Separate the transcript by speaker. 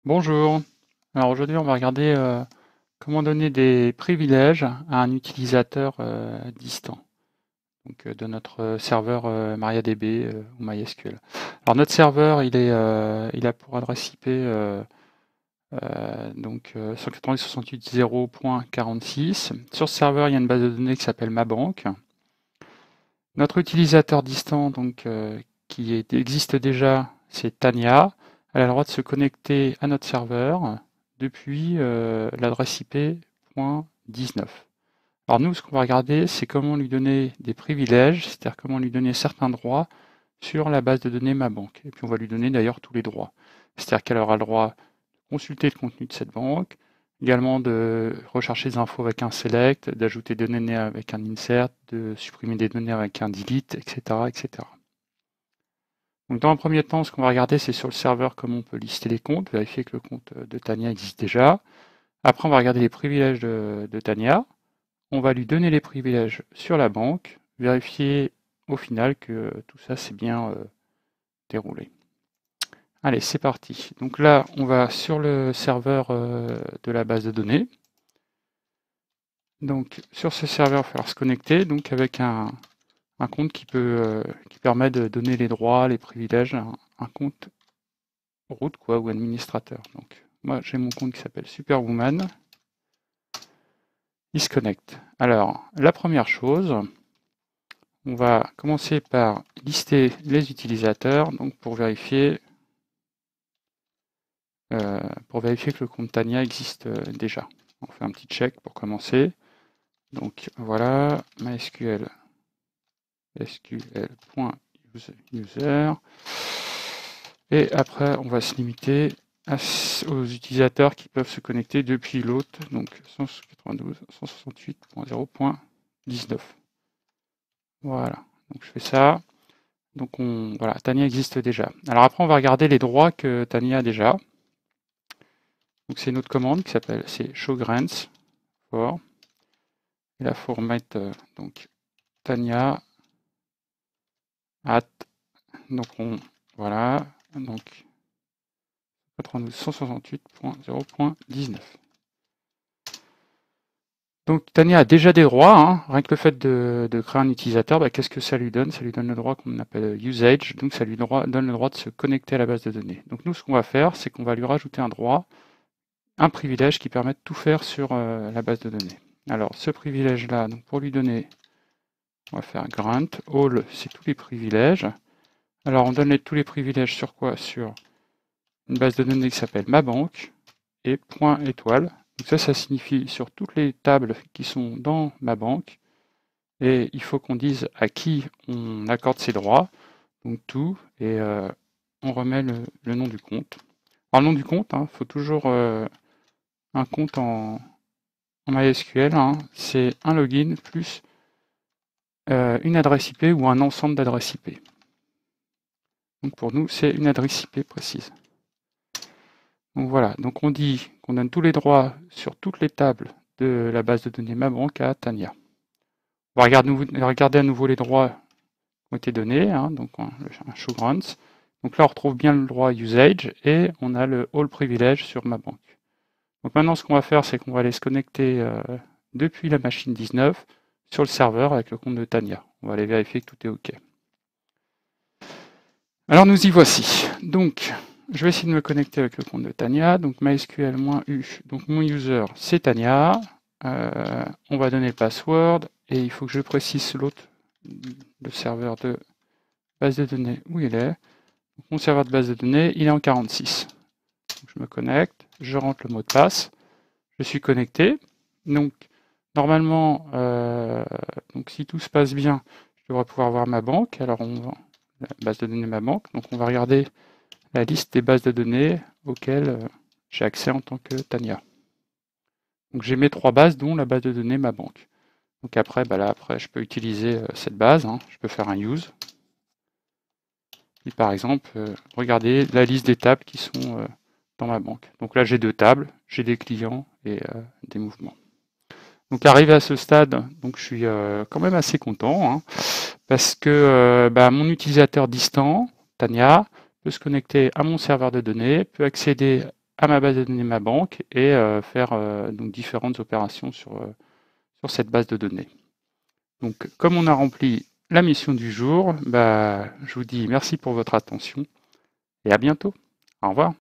Speaker 1: Bonjour. Alors aujourd'hui, on va regarder comment donner des privilèges à un utilisateur distant, donc de notre serveur MariaDB ou MySQL. Alors notre serveur, il a pour adresse IP 192.168.0.46. Sur ce serveur, il y a une base de données qui s'appelle MaBank. Notre utilisateur distant, existe déjà, c'est Tania. Elle a le droit de se connecter à notre serveur depuis l'adresse IP.19. Alors nous, ce qu'on va regarder, c'est comment lui donner des privilèges, c'est-à-dire comment lui donner certains droits sur la base de données MaBank. Et puis on va lui donner d'ailleurs tous les droits. C'est-à-dire qu'elle aura le droit de consulter le contenu de cette banque, également de rechercher des infos avec un select, d'ajouter des données avec un insert, de supprimer des données avec un delete, etc., etc. Donc dans un premier temps, ce qu'on va regarder, c'est sur le serveur comment on peut lister les comptes, vérifier que le compte de Tania existe déjà. Après, on va regarder les privilèges de Tania. On va lui donner les privilèges sur la banque, vérifier au final que tout ça s'est bien déroulé. Allez, c'est parti. Donc là, on va sur le serveur de la base de données. Donc sur ce serveur, il va falloir se connecter donc avec un compte qui permet de donner les droits, les privilèges, un compte root quoi, ou administrateur. Donc moi j'ai mon compte qui s'appelle Superwoman. Il se connecte. Alors la première chose, on va commencer par lister les utilisateurs donc pour vérifier que le compte Tania existe déjà. On fait un petit check pour commencer. Donc voilà, MySQL SQL.user. Et après, on va se limiter aux utilisateurs qui peuvent se connecter depuis l'autre, donc 192.168.0.19. Voilà, donc je fais ça. Donc voilà, Tania existe déjà. Alors après, on va regarder les droits que Tania a déjà. Donc c'est une autre commande qui s'appelle showGrants for. Et là, il faut remettre donc Tania at. Donc voilà, donc 168.0.19. Donc Tania a déjà des droits, hein. Rien que le fait de créer un utilisateur, qu'est-ce que ça lui donne? Ça lui donne le droit qu'on appelle usage, donc ça lui donne le droit de se connecter à la base de données. Donc nous, ce qu'on va faire, c'est qu'on va lui rajouter un droit, un privilège qui permet de tout faire sur la base de données. Alors ce privilège-là, donc pour lui donner, on va faire grant, all, c'est tous les privilèges. Alors on donne tous les privilèges sur quoi? Sur une base de données qui s'appelle MaBank et point étoile. Donc ça signifie sur toutes les tables qui sont dans MaBank. Et il faut qu'on dise à qui on accorde ses droits. Donc tout, et on remet le nom du compte. Alors le nom du compte, il faut toujours un compte en MySQL, c'est un login plus une adresse IP ou un ensemble d'adresses IP. Donc pour nous, c'est une adresse IP précise. Donc voilà, donc on dit qu'on donne tous les droits sur toutes les tables de la base de données MaBank à Tania. On va regarder à nouveau les droits qui ont été donnés, donc un showGrants. Donc là, on retrouve bien le droit usage et on a le all privilege sur MaBank. Donc maintenant, ce qu'on va faire, c'est qu'on va aller se connecter depuis la machine 19 sur le serveur avec le compte de Tania. On va aller vérifier que tout est OK. Alors nous y voici. Donc, je vais essayer de me connecter avec le compte de Tania. Donc MySQL-U. Donc mon user, c'est Tania. On va donner le password et il faut que je précise l'autre, le serveur de base de données où il est. Donc, mon serveur de base de données, il est en 46. Donc, je me connecte, je rentre le mot de passe, je suis connecté. Donc normalement, donc si tout se passe bien, je devrais pouvoir voir ma banque. Alors la base de données MaBank. Donc on va regarder la liste des bases de données auxquelles j'ai accès en tant que Tania. Donc j'ai mes 3 bases, dont la base de données MaBank. Donc après, après je peux utiliser cette base, je peux faire un use. Et par exemple, regarder la liste des tables qui sont dans ma banque. Donc là j'ai 2 tables, j'ai des clients et des mouvements. Donc arrivé à ce stade, donc je suis quand même assez content, parce que mon utilisateur distant, Tania, peut se connecter à mon serveur de données, peut accéder à ma base de données ma banque et faire donc différentes opérations sur cette base de données. Donc comme on a rempli la mission du jour, bah, je vous dis merci pour votre attention et à bientôt. Au revoir.